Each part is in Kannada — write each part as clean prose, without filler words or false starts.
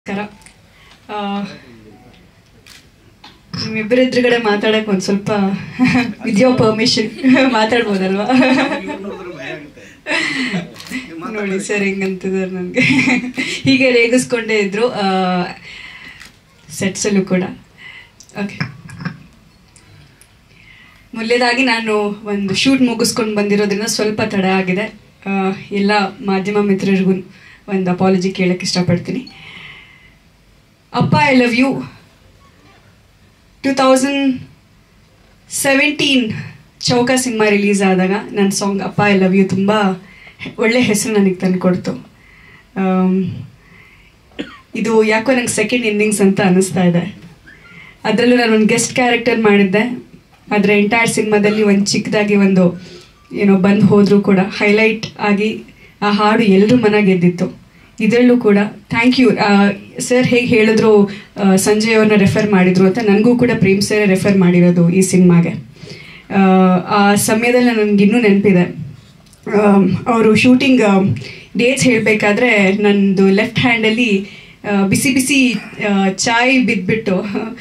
ನಮಸ್ಕಾರ. ನಿಮ್ಮಿಬ್ಬರ ಎದುರುಗಡೆ ಮಾತಾಡಕ್ಕೆ ಒಂದು ಸ್ವಲ್ಪ ವಿದ್ಯೋ ಪರ್ಮಿಷನ್ ಮಾತಾಡ್ಬೋದಲ್ವಾ? ನೋಡಿ ಸರ್ ಹೆಂಗಂತಿದ್ದಾರೆ ನನಗೆ, ಹೀಗೆ ರೇಗಿಸ್ಕೊಂಡೇ ಇದ್ರು ಸೆಟ್ಸಲ್ಲೂ ಕೂಡ. ಓಕೆ, ಮೊದಲೇದಾಗಿ ನಾನು ಒಂದು ಶೂಟ್ ಮುಗಿಸ್ಕೊಂಡು ಬಂದಿರೋದ್ರಿಂದ ಸ್ವಲ್ಪ ತಡ ಆಗಿದೆ. ಎಲ್ಲ ಮಾಧ್ಯಮ ಮಿತ್ರರಿಗೂ ಒಂದು ಅಪಾಲಜಿ ಕೇಳಕ್ಕೆ ಇಷ್ಟಪಡ್ತೀನಿ. ಅಪ್ಪ ಐ ಲವ್ ಯು 2017 ಚೌಕ ಸಿನಿಮಾ ರಿಲೀಸ್ ಆದಾಗ ನನ್ನ ಸಾಂಗ್ ಅಪ್ಪ ಐ ಲವ್ ಯು ತುಂಬ ಒಳ್ಳೆ ಹೆಸರು ನನಗೆ ತಂದುಕೊಡ್ತು. ಇದು ಯಾಕೋ ನಂಗೆ ಸೆಕೆಂಡ್ ಇನ್ನಿಂಗ್ಸ್ ಅಂತ ಅನ್ನಿಸ್ತಾ ಇದೆ. ಅದರಲ್ಲೂ ನಾನು ಒಂದು ಗೆಸ್ಟ್ ಕ್ಯಾರೆಕ್ಟರ್ ಮಾಡಿದ್ದೆ. ಆದರೆ ಎಂಟೈರ್ ಸಿನಿಮಾದಲ್ಲಿ ಒಂದು ಚಿಕ್ಕದಾಗಿ ಒಂದು ಬಂದು ಹೋದರೂ ಕೂಡ ಹೈಲೈಟ್ ಆಗಿ ಆ ಹಾಡು ಎಲ್ಲರೂ ಮನ ಗೆದ್ದಿತ್ತು. ಇದರಲ್ಲೂ ಕೂಡ ಥ್ಯಾಂಕ್ ಯು ಸರ್. ಹೇಗೆ ಹೇಳಿದ್ರು ಸಂಜಯ್ ಅವ್ರನ್ನ ರೆಫರ್ ಮಾಡಿದ್ರು ಅಂತ, ನನಗೂ ಕೂಡ ಪ್ರೇಮ್ ಸರ್ ರೆಫರ್ ಮಾಡಿರೋದು ಈ ಸಿನಿಮಾಗೆ. ಆ ಸಮಯದಲ್ಲಿ ನನಗಿನ್ನೂ ನೆನಪಿದೆ. ಅವರು ಶೂಟಿಂಗ್ ಡೇಟ್ಸ್ ಹೇಳಬೇಕಾದ್ರೆ ನನ್ನದು ಲೆಫ್ಟ್ ಹ್ಯಾಂಡಲ್ಲಿ ಬಿಸಿ ಬಿಸಿ ಚಾಯ್ ಬಿದ್ದುಬಿಟ್ಟು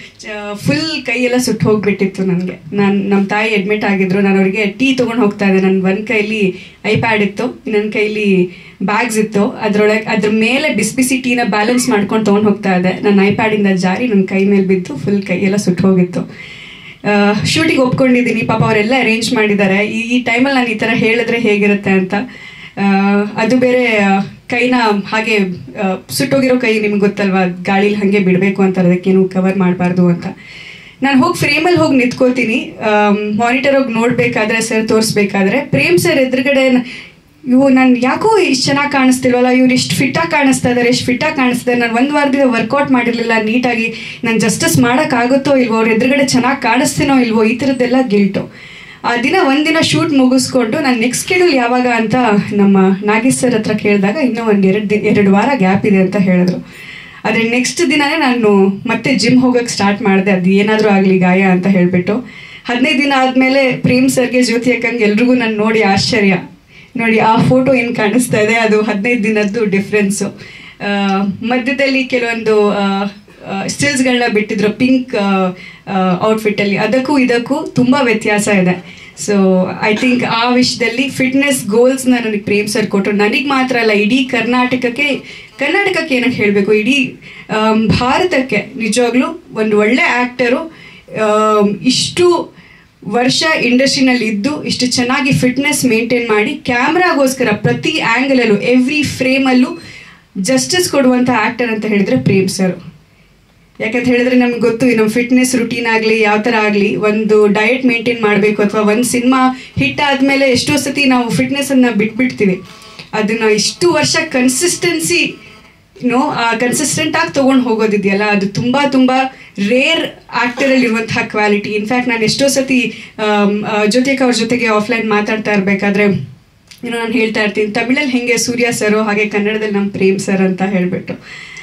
ಫುಲ್ ಕೈಯೆಲ್ಲ ಸುಟ್ಟು ಹೋಗಿಬಿಟ್ಟಿತ್ತು ನನಗೆ. ನಮ್ಮ ತಾಯಿ ಅಡ್ಮಿಟ್ ಆಗಿದ್ರು. ನಾನು ಅವರಿಗೆ ಟೀ ತೊಗೊಂಡು ಹೋಗ್ತಾ ಇದ್ದೆ. ನನ್ನ ಒಂದು ಕೈಲಿ ಐಪ್ಯಾಡ್ ಇತ್ತು, ಇನ್ನೊಂದು ಕೈಲಿ ಬ್ಯಾಗ್ಸ್ ಇತ್ತು. ಅದ್ರ ಮೇಲೆ ಬಿಸಿ ಬಿಸಿ ಟೀನ ಬ್ಯಾಲೆನ್ಸ್ ಮಾಡ್ಕೊಂಡು ತೊಗೊಂಡು ಹೋಗ್ತಾ ಇದ್ದೆ. ನನ್ನ ಐಪ್ಯಾಡಿಂದ ಜಾರಿ ನನ್ನ ಕೈ ಮೇಲೆ ಬಿದ್ದು ಫುಲ್ ಕೈಯೆಲ್ಲ ಸುಟ್ಟು ಹೋಗಿತ್ತು. ಶೂಟಿಗೆ ಒಪ್ಕೊಂಡಿದ್ದೀನಿ. ಪಾಪ ಅವರೆಲ್ಲ ಅರೇಂಜ್ ಮಾಡಿದ್ದಾರೆ. ಈ ಟೈಮಲ್ಲಿ ನಾನು ಈ ಥರ ಹೇಳಿದ್ರೆ ಹೇಗಿರುತ್ತೆ ಅಂತ. ಅದು ಬೇರೆ ಕೈನ ಹಾಗೆ ಸುಟ್ಟೋಗಿರೋ ಕೈ ನಿಮ್ಗೆ ಗೊತ್ತಲ್ವಾ, ಗಾಳೀಲಿ ಹಾಗೆ ಬಿಡಬೇಕು ಅಂತಾರೆ, ಅದಕ್ಕೇನು ಕವರ್ ಮಾಡಬಾರ್ದು ಅಂತ. ನಾನು ಹೋಗಿ ಫ್ರೇಮಲ್ಲಿ ಹೋಗಿ ನಿಂತ್ಕೋತೀನಿ. ಮಾನಿಟರ್ ಹೋಗಿ ನೋಡಬೇಕಾದ್ರೆ, ಸರ್ ತೋರಿಸ್ಬೇಕಾದ್ರೆ ಪ್ರೇಮ್ ಸರ್ ಎದುರುಗಡೆ ನಾನು ಯಾಕೋ ಇಷ್ಟು ಚೆನ್ನಾಗಿ ಕಾಣಿಸ್ತಿಲ್ವಲ್ಲ, ಇವ್ರು ಇಷ್ಟು ಫಿಟ್ಟಾಗಿ ಕಾಣಿಸ್ತಾ ಇದ್ದಾರೆ, ಎಷ್ಟು ಫಿಟ್ಟಾಗಿ ಕಾಣಿಸ್ತಾರೆ. ನಾನು ಒಂದು ವಾರದಿಂದ ವರ್ಕೌಟ್ ಮಾಡಿರಲಿಲ್ಲ ನೀಟಾಗಿ, ನಾನು ಜಸ್ಟಿಸ್ ಮಾಡೋಕ್ಕಾಗುತ್ತೋ ಇಲ್ವೋ, ಅವ್ರ ಎದುರುಗಡೆ ಚೆನ್ನಾಗಿ ಕಾಣಿಸ್ತೀನೋ ಇಲ್ವೋ, ಈ ಥರದ್ದೆಲ್ಲ ಗಿಲ್ಟು. ಆ ದಿನ ಒಂದಿನ ಶೂಟ್ ಮುಗಿಸ್ಕೊಂಡು ನಾನು ನೆಕ್ಸ್ಟ್ ಶೆಡ್ಯೂಲ್ ಯಾವಾಗ ಅಂತ ನಮ್ಮ ನಾಗೇಶ್ ಸರ್ ಹತ್ರ ಕೇಳಿದಾಗ ಇನ್ನೂ ಎರಡು ವಾರ ಗ್ಯಾಪ್ ಇದೆ ಅಂತ ಹೇಳಿದ್ರು. ಆದರೆ ನೆಕ್ಸ್ಟ್ ದಿನವೇ ನಾನು ಮತ್ತೆ ಜಿಮ್ ಹೋಗೋಕ್ಕೆ ಸ್ಟಾರ್ಟ್ ಮಾಡಿದೆ. ಅದು ಏನಾದರೂ ಆಗಲಿ ಗಾಯ ಅಂತ ಹೇಳಿಬಿಟ್ಟು 15 ದಿನ ಆದಮೇಲೆ ಪ್ರೇಮ್ ಸರ್ಗೆ ಜ್ಯೋತಿ ಅಕ್ಕಂಗೆ ಎಲ್ರಿಗೂ ನಾನು ನೋಡಿ ಆಶ್ಚರ್ಯ. ನೋಡಿ ಆ ಫೋಟೋ ಏನು ಕಾಣಿಸ್ತಾ ಇದೆ, ಅದು 15 ದಿನದ್ದು ಡಿಫ್ರೆನ್ಸು. ಮಧ್ಯದಲ್ಲಿ ಕೆಲವೊಂದು ಸ್ಟಿಲ್ಸ್ಗಳನ್ನ ಬಿಟ್ಟಿದ್ರು ಪಿಂಕ್ ಔಟ್ಫಿಟ್ಟಲ್ಲಿ, ಅದಕ್ಕೂ ಇದಕ್ಕೂ ತುಂಬ ವ್ಯತ್ಯಾಸ ಇದೆ. ಸೊ ಐ ಥಿಂಕ್ ಆ ವಿಷಯದಲ್ಲಿ ಫಿಟ್ನೆಸ್ ಗೋಲ್ಸ್ನ ನನಗೆ ಪ್ರೇಮ್ ಸರ್ ಕೊಟ್ಟರು. ನನಗೆ ಮಾತ್ರ ಅಲ್ಲ, ಇಡೀ ಕರ್ನಾಟಕಕ್ಕೆ ಏನಕ್ಕೆ ಹೇಳಬೇಕು, ಇಡೀ ಭಾರತಕ್ಕೆ ನಿಜವಾಗ್ಲೂ ಒಂದು ಒಳ್ಳೆ ಆ್ಯಕ್ಟರು ಇಷ್ಟು ವರ್ಷ ಇಂಡಸ್ಟ್ರಿನಲ್ಲಿ ಇದ್ದು ಇಷ್ಟು ಚೆನ್ನಾಗಿ ಫಿಟ್ನೆಸ್ ಮೇಂಟೈನ್ ಮಾಡಿ ಕ್ಯಾಮ್ರಾಗೋಸ್ಕರ ಪ್ರತಿ ಆ್ಯಂಗಲಲ್ಲೂ ಎವ್ರಿ ಫ್ರೇಮಲ್ಲೂ ಜಸ್ಟಿಸ್ ಕೊಡುವಂಥ ಆ್ಯಕ್ಟರ್ ಅಂತ ಹೇಳಿದರೆ ಪ್ರೇಮ್ ಸರ್. ಯಾಕಂತ ಹೇಳಿದ್ರೆ ನಮ್ಗೆ ಗೊತ್ತು, ನಮ್ಮ ಫಿಟ್ನೆಸ್ ರುಟೀನ್ ಆಗಲಿ ಯಾವ ಥರ ಆಗಲಿ, ಒಂದು ಡಯಟ್ ಮೇಂಟೈನ್ ಮಾಡಬೇಕು ಅಥವಾ ಒಂದು ಸಿನಿಮಾ ಹಿಟ್ ಆದಮೇಲೆ ಎಷ್ಟೋ ಸತಿ ನಾವು ಫಿಟ್ನೆಸ್ಸನ್ನು ಬಿಟ್ಬಿಡ್ತೀವಿ. ಅದನ್ನು ಇಷ್ಟು ವರ್ಷ ಕನ್ಸಿಸ್ಟೆಂಟಾಗಿ ತೊಗೊಂಡು ಹೋಗೋದಿದೆಯಲ್ಲ, ಅದು ತುಂಬ ತುಂಬ ರೇರ್ ಆ್ಯಕ್ಟರಲ್ಲಿರುವಂತಹ ಕ್ವಾಲಿಟಿ. ಇನ್ಫ್ಯಾಕ್ಟ್ ನಾನು ಎಷ್ಟೋ ಸತಿ ಜ್ಯೋತಿಕ ಅವ್ರ ಜೊತೆಗೆ ಆಫ್ಲೈನ್ ಮಾತಾಡ್ತಾ ಇರಬೇಕಾದ್ರೆ ನಾನು ಹೇಳ್ತಾ ಇರ್ತೀನಿ, ತಮಿಳಲ್ಲಿ ಹೆಂಗೆ ಸೂರ್ಯ ಸರು ಹಾಗೆ ಕನ್ನಡದಲ್ಲಿ ನಮ್ಮ ಪ್ರೇಮ್ ಸರ್ ಅಂತ ಹೇಳಿಬಿಟ್ಟು.